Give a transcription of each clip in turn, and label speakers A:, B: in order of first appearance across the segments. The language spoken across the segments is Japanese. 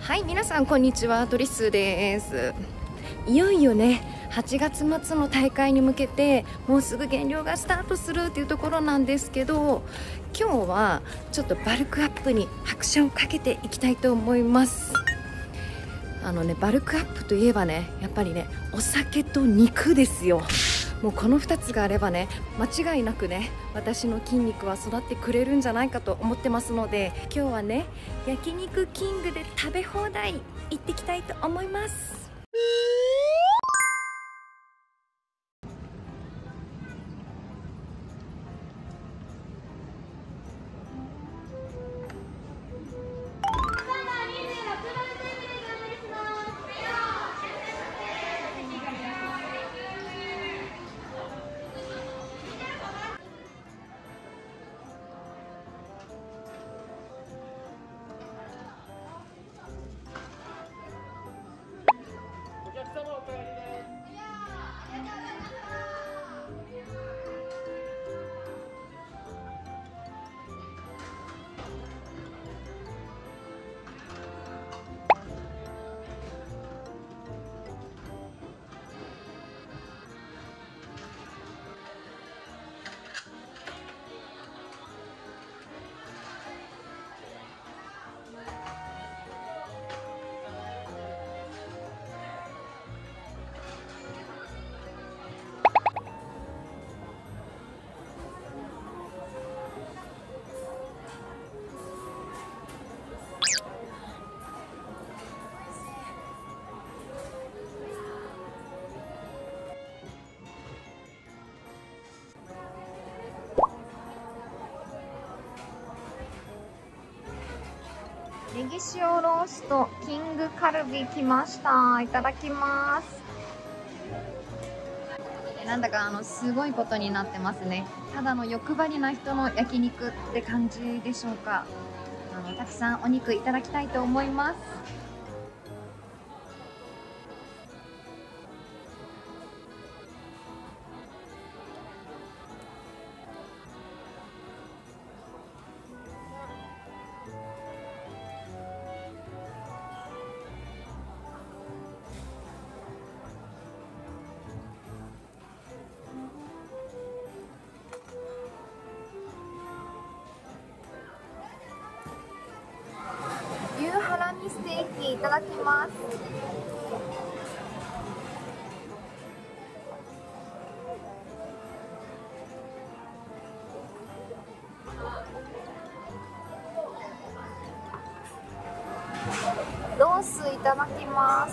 A: はい、皆さんこんにちは、トリスです。いよいよね、8月末の大会に向けてもうすぐ減量がスタートするっていうところなんですけど、今日はちょっとバルクアップに拍車をかけていきたいと思います。バルクアップといえばね、やっぱりね、お酒と肉ですよ。もうこの2つがあればね、間違いなくね、私の筋肉は育ってくれるんじゃないかと思ってますので、今日はね、焼肉キングで食べ放題行ってきたいと思います。ネギ塩ローストキングカルビ来ました。いただきます。なんだかすごいことになってますね。ただの欲張りな人の焼肉って感じでしょうか。たくさんお肉いただきたいと思います。牛ハラミステーキいただきます。ロースいただきます。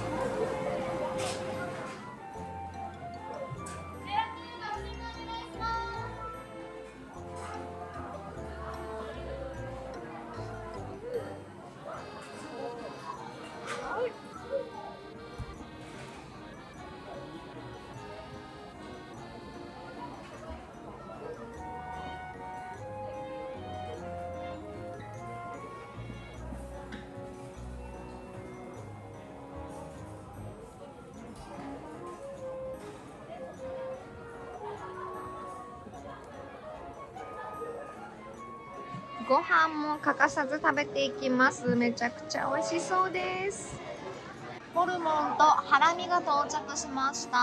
A: ご飯も欠かさず食べていきます。めちゃくちゃ美味しそうです。ホルモンとハラミが到着しました。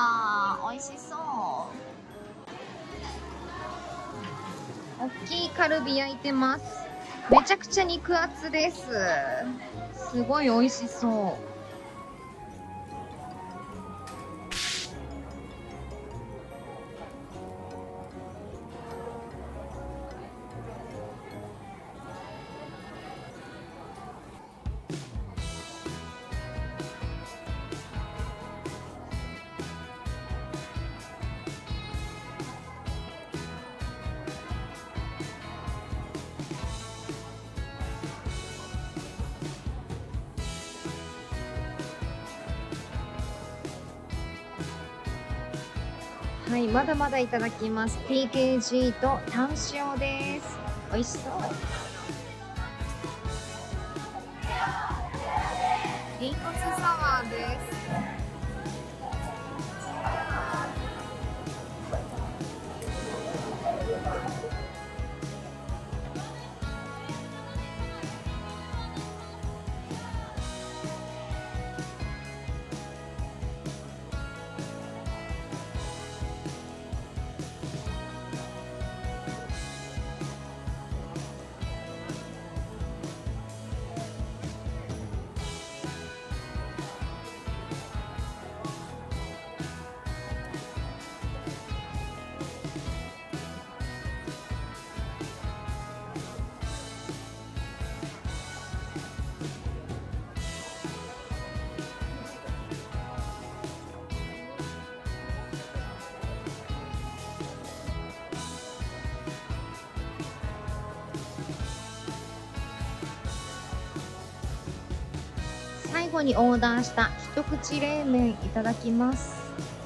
A: 美味しそう。大きいカルビ焼いてます。めちゃくちゃ肉厚です。すごい美味しそう。はい、まだまだいただきます。 TKG とタン塩です。美味しそう。リンゴ酢サワーです。 最後にオーダーした一口冷麺いただきます。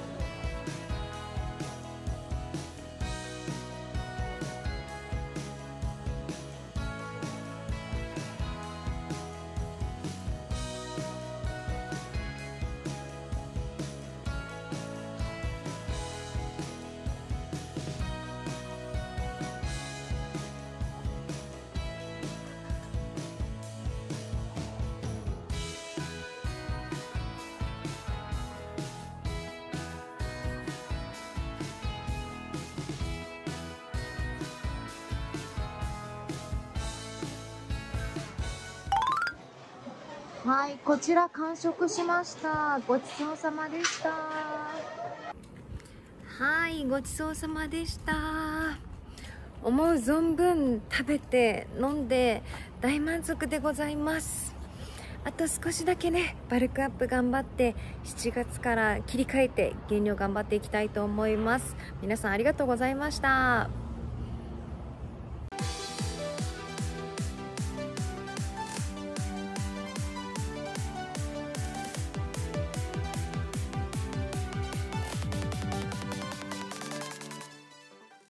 A: はい、こちら完食しました。ごちそうさまでした。はい、ごちそうさまでした。思う存分食べて飲んで大満足でございます。あと少しだけね、バルクアップ頑張って7月から切り替えて減量頑張っていきたいと思います。皆さんありがとうございました。